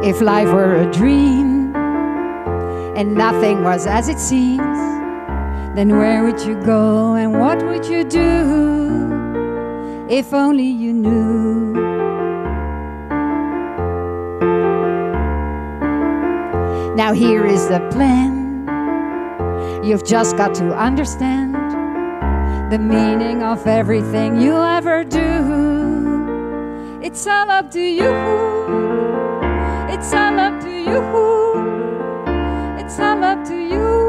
If life were a dream and nothing was as it seems, then where would you go and what would you do? If only you knew. Now here is the plan. You've just got to understand the meaning of everything you ever do. It's all up to you. It's all up to you. It's all up to you.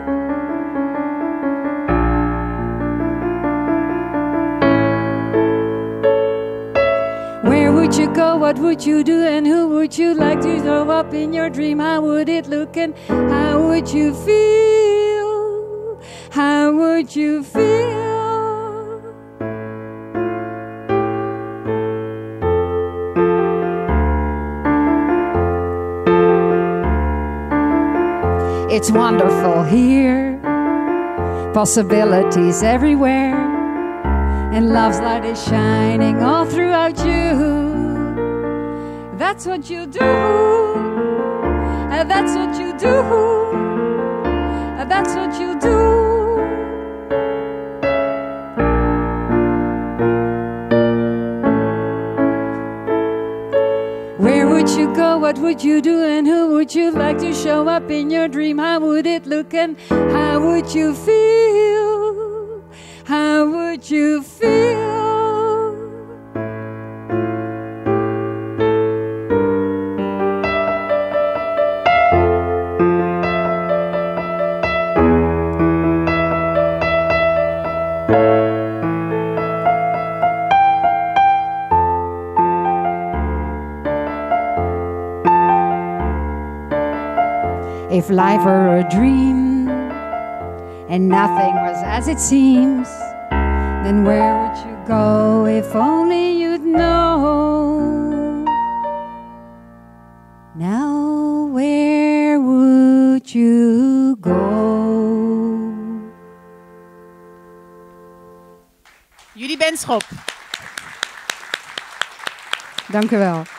Where would you go? What would you do? And who would you like to show up in your dream? How would it look and how would you feel? How would you feel? It's wonderful here, possibilities everywhere, and love's light is shining all throughout you. That's what you do, and that's what you do, and that's what you do. Where would you go? What would you do? And who would you like to show up in your dream? How would it look and how would you feel? How would you feel? If life were a dream and nothing was as it seems, then where would you go if only you'd know? Now where would you go? Judy Benschop. Dank u wel.